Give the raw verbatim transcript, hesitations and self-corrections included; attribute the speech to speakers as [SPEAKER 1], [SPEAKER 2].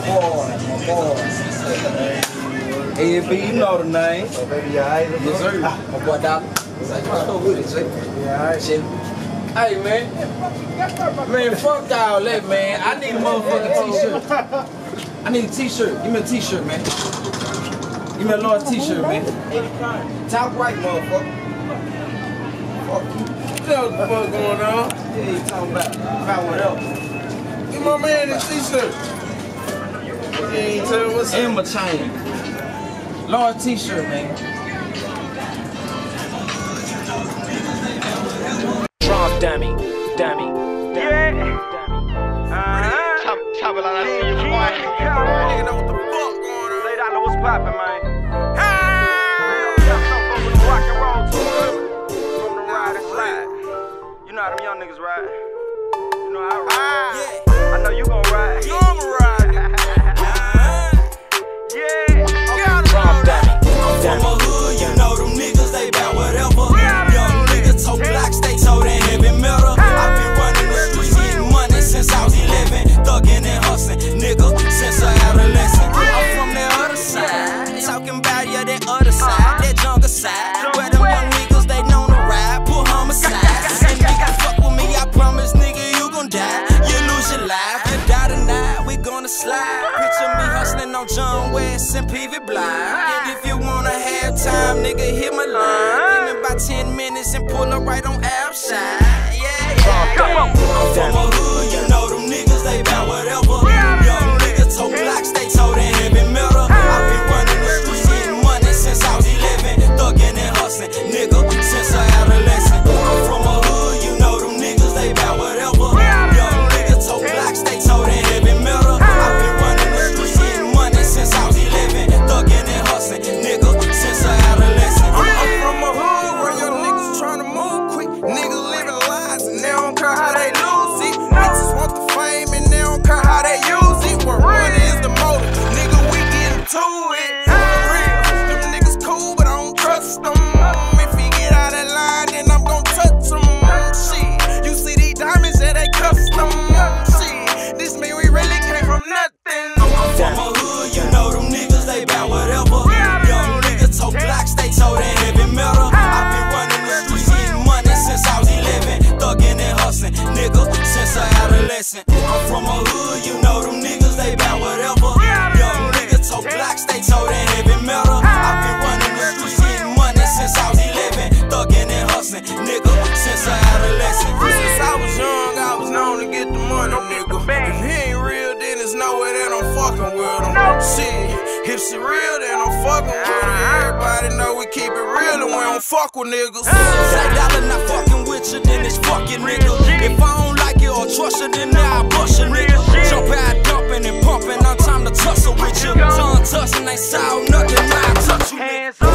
[SPEAKER 1] boy, my boy. A B, you know the name.
[SPEAKER 2] Oh, baby, you alright?
[SPEAKER 1] Yes, sir. My boy, Dolla. What's with it, Jay?
[SPEAKER 2] Yeah, alright.
[SPEAKER 1] Hey, man. Man, fuck all that, man. I need a motherfucking t-shirt. I need a t-shirt. Give me a t-shirt, man. Give me a large t-shirt, man. Top right, motherfucker. Fuck you.
[SPEAKER 2] What the fuck going on?
[SPEAKER 1] Yeah, you talking about, about what else?
[SPEAKER 2] Give my man this t-shirt. You ain't tell me what's up.
[SPEAKER 1] And my chain. Large t-shirt, man.
[SPEAKER 3] Drop dummy, dummy,
[SPEAKER 4] yeah.
[SPEAKER 3] dummy.
[SPEAKER 4] Uh-huh.
[SPEAKER 5] Chop, chop it like I see you, boy.
[SPEAKER 4] Nigga know what the fuck going on. Lay down, know what's poppin', man. Hey! Yeah, some folks with the rock and roll too. From the ride and slide. You know how them young niggas ride. You know how I ride. Yeah. I know you gon' ride. You gon' ride. Yeah.
[SPEAKER 3] Drop dummy,
[SPEAKER 6] I'm from a hood, you know them niggas, they bout whatever. Young niggas told blocks, they told that heavy metal. I've been running the streets, getting money since I was eleven. Thuggin' and hustling, nigga, since I adolescent. I'm from that other side, talking about yeah, that other side, that jungle side. Where them young niggas, they known to ride, pull homicide. And nigga, fuck with me, I promise, nigga, you gon' die. You lose your life, you die tonight, we gonna slide. Picture me hustling on John West and P V Blind. And if you wanna have time, nigga, hit my line. Give me about ten minutes and pull up right on outside. Yeah, yeah. I'm from a hood, you know them niggas, they bout whatever. Young niggas told blocks, they told that heavy metal. I've been running the streets, getting money since I was eleven. Thuggin' and hustling, nigga, since I adolescent. I'm from a hood, you know them niggas, they bout whatever. Young niggas told blocks, they told that heavy metal. I've been running the streets, getting money since I was eleven. Thuggin' and hustling, nigga, since I adolescent.
[SPEAKER 4] I'm, I'm from a hood where young niggas tryna move quick. Niggas living lies and they don't care how they lose it. Bitches want the fame and they don't care how they use it. Where money is the motive, nigga, we getting to it. For real, them niggas cool, but I don't trust them. If he get out of line, then I'm gon' touch him. Shit, you see these diamonds, yeah, they custom. Shit, this mean we really came from nothing.
[SPEAKER 6] I'm from a hood, you know them niggas, they bout whatever. Young niggas told blocks, they told that heavy metal. I've been running the streets, getting money since I was eleven. Thuggin' and hustling, nigga, since I adolescent. I'm from a hood, you know them niggas, they bout whatever. Young niggas told blocks, they told that heavy metal. I've been running the streets, getting money since I was eleven. Thuggin' and hustling, nigga, since I adolescent.
[SPEAKER 4] Since I was young, I was known to get the money, nigga. If he ain't real, then it's nowhere that I'm fucking with him. Shit, if she real, then I'm fucking with her. Everybody know we keep it real and we don't fuck with niggas.
[SPEAKER 6] Say Dolla not fucking with you, then it's fucking nigga. If I don't like you or trust you, then I'll bust you, nigga. Jump out dumping and pumping, I'm time to tussle with you. Tongue tussling, ain't sound nothing, I'll touch you, nigga.